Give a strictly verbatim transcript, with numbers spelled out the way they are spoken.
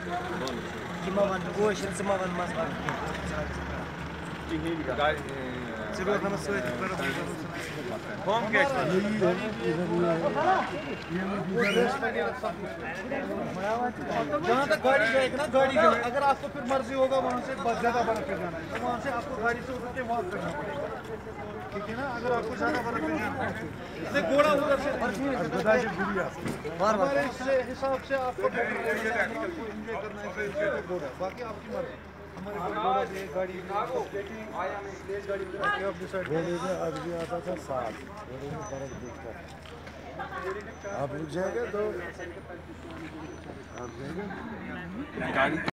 Cimavan, Gosh, and Cimavan must have. Home gate. जहाँ तक गाड़ी जाएगी ना गाड़ी जो है अगर आपको फिर मर्जी होगा वहाँ से ज्यादा बर्फ पे जाना है तो वहाँ से आपको गाड़ी से उतर के वहाँ करना पड़ेगा ठीक है ना अगर आपको ज्यादा बर्फ पे जाना है इसलिए घोड़ा उधर से हमारे हिसाब से आपको एंजॉय करना है घोड़ा बाकी आपकी मर्जी हमारे घोड़ा भी गाड़ी घोड़े में आदमी आता था साथ घोड़े में फर्क दिखता आप रुक जाएगा तो आप जाएगा